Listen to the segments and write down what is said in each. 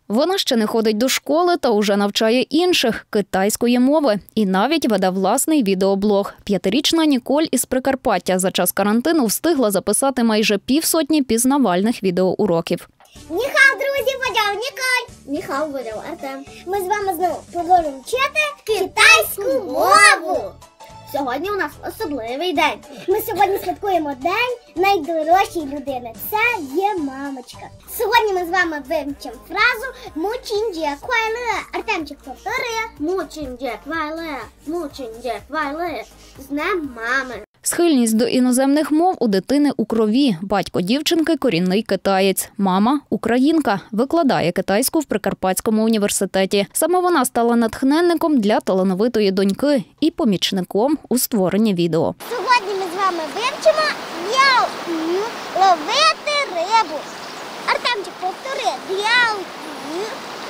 Вона ще не ходить до школи та уже навчає інших китайської мови і навіть веде власний відеоблог. 5-річна Ніколь із Прикарпаття за час карантину встигла записати майже півсотні пізнавальних відеоуроків. Ніхау, друзі, водяв Ніколь. Ніхау, водяв Артем. Ми з вами знову продовжуємо вчити китайську мову. Сьогодні у нас особливий день. Ми сьогодні святкуємо день найдорожчої людини. Це є мамочка. Сьогодні ми з вами вивчимо фразу «Мучінджє квайле». Артемчик повтори. «Мучінджє квайле, мучінджє квайле». З днем мами. Схильність до іноземних мов у дитини у крові. Батько дівчинки – корінний китаєць. Мама – українка. Викладає китайську в Прикарпатському університеті. Саме вона стала натхненником для талановитої доньки і помічником у створенні відео. Сьогодні ми з вами вивчимо «д'яу-ю» – ловити рибу. Артемчик, повтори. «Д'яу-ю»,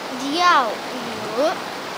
«д'яу-ю»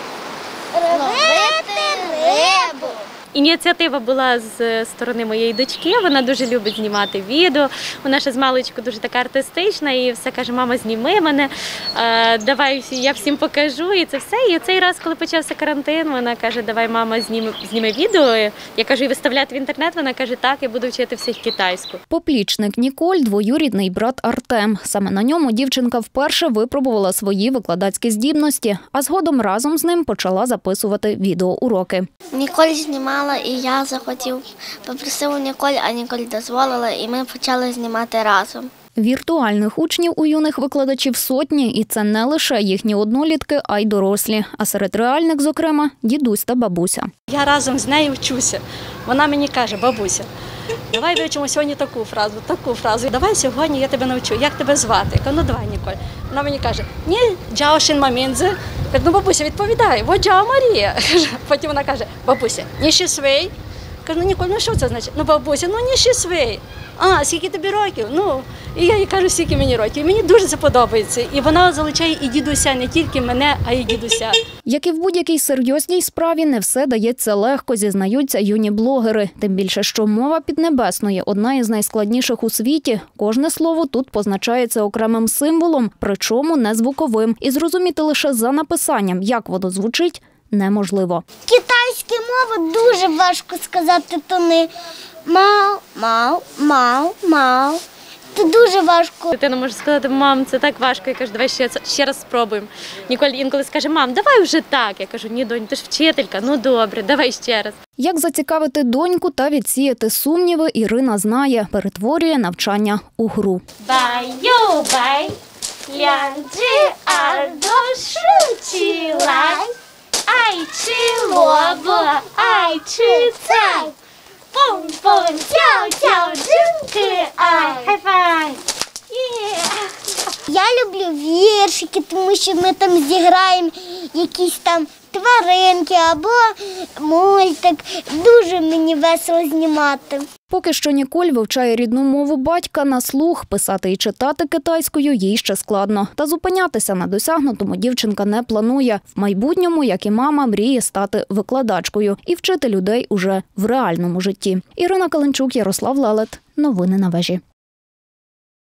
– ловити рибу. Ініціатива була з сторони моєї дочки, вона дуже любить знімати відео, вона ще з маличку дуже така артистична і все каже, мама, зніми мене, давай я всім покажу і це все. І цей раз, коли почався карантин, вона каже, давай, мама, зніми відео. Я кажу, і виставляти в інтернет, вона каже, так, я буду вчити всіх китайську. Поплічник Ніколь – двоюрідний брат Артем. Саме на ньому дівчинка вперше випробувала свої викладацькі здібності, а згодом разом з ним почала записувати відеоуроки. Ніколь знімала, і я захотів, попросив у Ніколь, а Ніколь дозволила, і ми почали знімати разом. Віртуальних учнів у юних викладачів сотні, і це не лише їхні однолітки, а й дорослі. А серед реальних, зокрема, дідусь та бабуся. Я разом з нею вчуся. Вона мені каже, бабуся, давай вивчимо сьогодні таку фразу. Давай сьогодні я тебе навчу. Як тебе звати? Я кажу, ну давай, Ніколь. Вона мені каже, ні, Джао Шін Мамінзи. Я кажу, ну бабуся, відповідай, во Джао Марія. Потім вона каже, бабуся, ні ші свій. Я кажу, ну Ніколь, ну що це значить? Ну бабуся, ну ні ші свій. А, скільки тобі років? Ну, і я їй кажу, скільки мені років. І мені дуже це подобається. І вона залучає і дідуся, не тільки мене, а й дідуся. Як і в будь-якій серйозній справі, не все дається легко, зізнаються юні блогери. Тим більше, що мова піднебесної – одна із найскладніших у світі. Кожне слово тут позначається окремим символом, причому не звуковим. І зрозуміти лише за написанням, як воно звучить, неможливо. Китайські мови дуже важко сказати тони. Мау, мау, мау, мау. Це дуже важко. Дитина може сказати, мам, це так важко. Я кажу, давай ще раз спробуємо. Ніколь інколи скаже, мам, давай вже так. Я кажу, ні, донь, ти ж вчителька, ну добре, давай ще раз. Як зацікавити доньку та відсіяти сумніви, Ірина знає, перетворює навчання у гру. Бай-ю-бай, лян-джі ардо шу-чі-лай, ай-чи лобо, ай-чи цай. Пум-пум, тяу-тяу, джинки-ай. Хай-фай. Я люблю віршики, тому що ми там зіграємо якісь там тваринки або мультик. Дуже мені весело знімати. Поки що Ніколь вивчає рідну мову батька на слух, писати і читати китайською їй ще складно. Та зупинятися на досягнутому дівчинка не планує. В майбутньому, як і мама, мріє стати викладачкою і вчити людей уже в реальному житті. Ірина Каленчук, Ярослав Лелет. Новини на вежі.